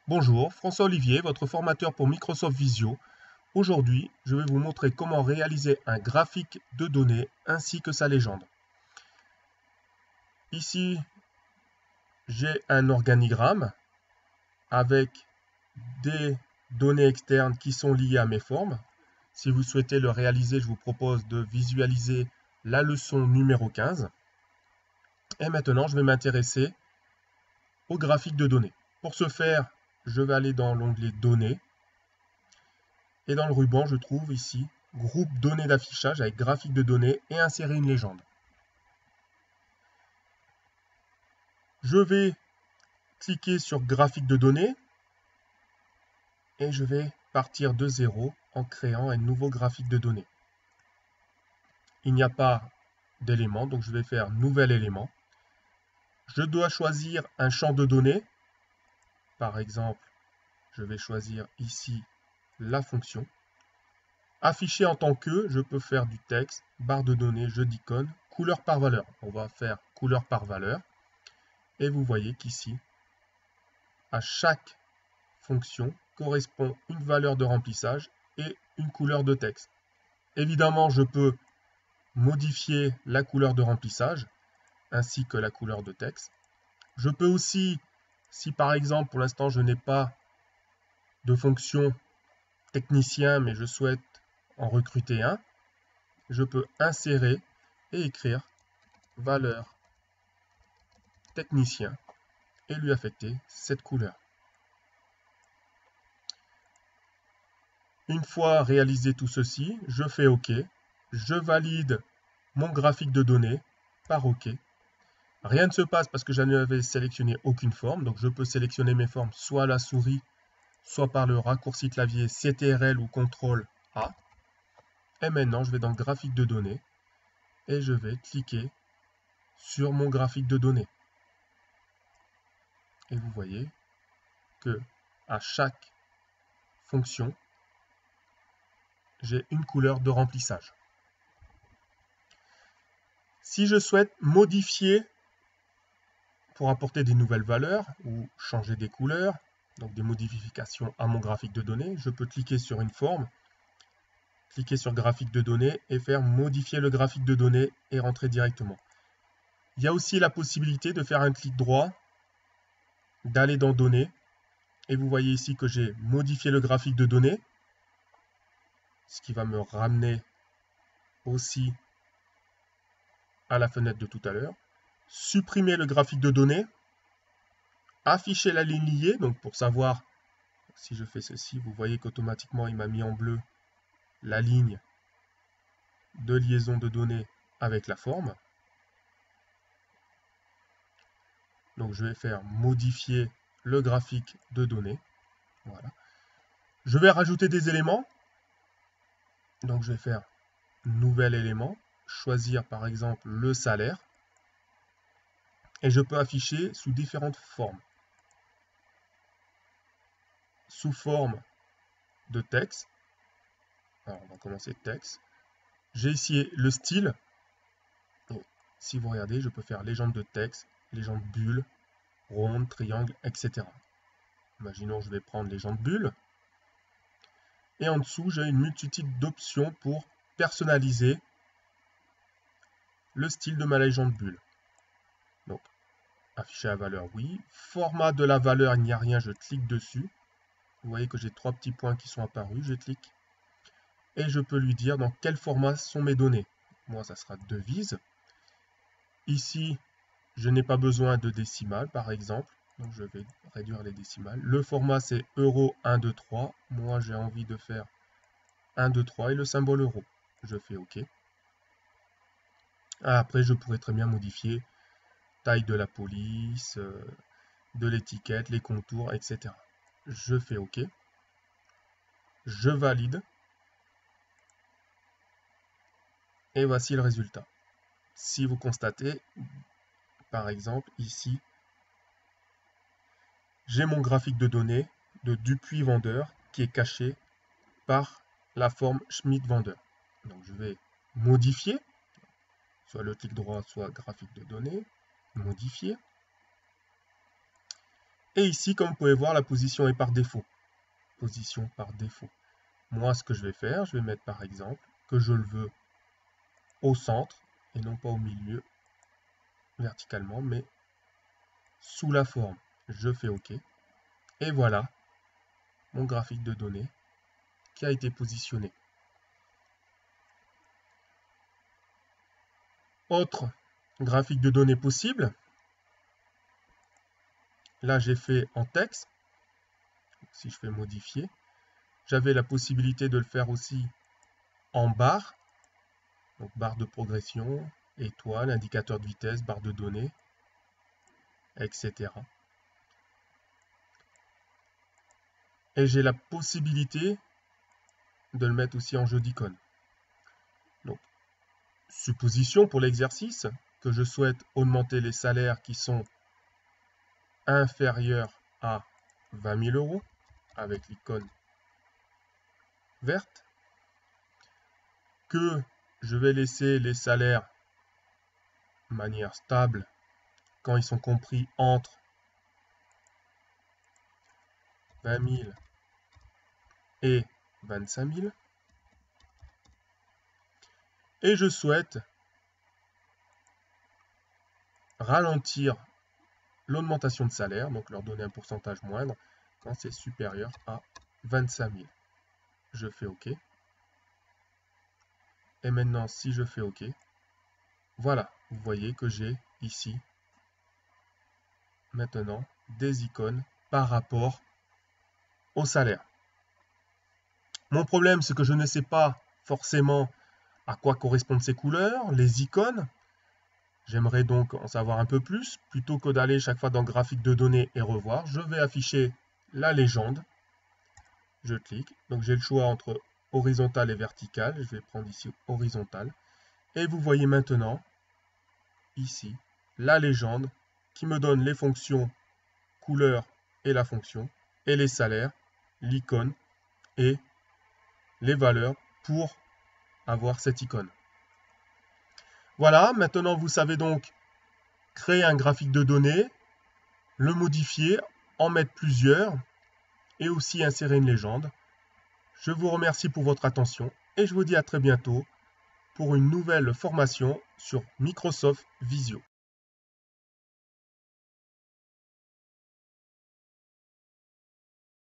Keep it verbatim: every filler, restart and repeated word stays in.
Bonjour, François Olivier, votre formateur pour Microsoft Visio. Aujourd'hui, je vais vous montrer comment réaliser un graphique de données ainsi que sa légende. Ici, j'ai un organigramme avec des données externes qui sont liées à mes formes. Si vous souhaitez le réaliser, je vous propose de visualiser la leçon numéro quinze. Et maintenant, je vais m'intéresser au graphique de données. Pour ce faire, je vais aller dans l'onglet Données. Et dans le ruban, je trouve ici groupe données d'affichage avec graphique de données et insérer une légende. Je vais cliquer sur graphique de données et je vais partir de zéro en créant un nouveau graphique de données. Il n'y a pas d'élément, donc je vais faire nouvel élément. Je dois choisir un champ de données. Par exemple, je vais choisir ici la fonction. Afficher en tant que, je peux faire du texte, barre de données, jeu d'icônes, couleur par valeur. On va faire couleur par valeur. Et vous voyez qu'ici, à chaque fonction correspond une valeur de remplissage et une couleur de texte. Évidemment, je peux modifier la couleur de remplissage ainsi que la couleur de texte. Je peux aussi, si par exemple pour l'instant je n'ai pas de fonction technicien mais je souhaite en recruter un, je peux insérer et écrire valeur technicien et lui affecter cette couleur. Une fois réalisé tout ceci, je fais OK, je valide mon graphique de données par OK. Rien ne se passe parce que je n'avais sélectionné aucune forme, donc je peux sélectionner mes formes soit à la souris, soit par le raccourci clavier C T R L ou contrôle A. Et maintenant, je vais dans graphique de données et je vais cliquer sur mon graphique de données. Et vous voyez que à chaque fonction, j'ai une couleur de remplissage. Si je souhaite modifier pour apporter des nouvelles valeurs ou changer des couleurs, donc des modifications à mon graphique de données, je peux cliquer sur une forme, cliquer sur graphique de données et faire modifier le graphique de données et rentrer directement. Il y a aussi la possibilité de faire un clic droit, d'aller dans données, et vous voyez ici que j'ai modifié le graphique de données, ce qui va me ramener aussi à la fenêtre de tout à l'heure. Supprimer le graphique de données, afficher la ligne liée, donc pour savoir si je fais ceci, vous voyez qu'automatiquement il m'a mis en bleu la ligne de liaison de données avec la forme. Donc je vais faire modifier le graphique de données. Voilà. Je vais rajouter des éléments. Donc je vais faire nouvel élément, choisir par exemple le salaire. Et je peux afficher sous différentes formes. Sous forme de texte. Alors on va commencer texte. J'ai ici le style. Et si vous regardez, je peux faire légende de texte, légende bulle, ronde, triangle, et cetera. Imaginons je vais prendre légende bulle. Et en dessous, j'ai une multitude d'options pour personnaliser le style de ma légende bulle. Donc, afficher la valeur, oui. Format de la valeur, il n'y a rien, je clique dessus. Vous voyez que j'ai trois petits points qui sont apparus, je clique. Et je peux lui dire dans quel format sont mes données. Moi, ça sera devise. Ici, je n'ai pas besoin de décimales, par exemple. Donc, je vais réduire les décimales. Le format, c'est euro un, deux, trois. Moi, j'ai envie de faire un, deux, trois et le symbole euro. Je fais OK. Après, je pourrais très bien modifier taille de la police, euh, de l'étiquette, les contours, et cetera. Je fais OK. Je valide. Et voici le résultat. Si vous constatez, par exemple, ici, j'ai mon graphique de données de Dupuis vendeur qui est caché par la forme Schmidt vendeur. Donc je vais modifier, soit le clic droit, soit graphique de données, modifier. Et ici, comme vous pouvez voir, la position est par défaut. Position par défaut. Moi, ce que je vais faire, je vais mettre par exemple que je le veux au centre et non pas au milieu verticalement, mais sous la forme. Je fais OK. Et voilà mon graphique de données qui a été positionné. Autre graphique de données possible. Là, j'ai fait en texte. Si je fais modifier, j'avais la possibilité de le faire aussi en barre. Donc barre de progression, étoile, indicateur de vitesse, barre de données, et cetera. Et j'ai la possibilité de le mettre aussi en jeu d'icônes. Donc, supposition pour l'exercice que je souhaite augmenter les salaires qui sont inférieurs à vingt mille euros avec l'icône verte, que je vais laisser les salaires de manière stable quand ils sont compris entre vingt mille et vingt-cinq mille. Et je souhaite ralentir l'augmentation de salaire, donc leur donner un pourcentage moindre quand c'est supérieur à vingt-cinq mille. Je fais OK. Et maintenant, si je fais OK, voilà, vous voyez que j'ai ici maintenant des icônes par rapport au salaire. Mon problème, c'est que je ne sais pas forcément à quoi correspondent ces couleurs, les icônes. J'aimerais donc en savoir un peu plus. Plutôt que d'aller chaque fois dans graphique de données et revoir, je vais afficher la légende. Je clique. Donc j'ai le choix entre horizontal et vertical. Je vais prendre ici horizontal. Et vous voyez maintenant, ici, la légende qui me donne les fonctions couleur et la fonction, et les salaires, l'icône et les valeurs pour avoir cette icône. Voilà, maintenant vous savez donc créer un graphique de données, le modifier, en mettre plusieurs et aussi insérer une légende. Je vous remercie pour votre attention et je vous dis à très bientôt pour une nouvelle formation sur Microsoft Visio.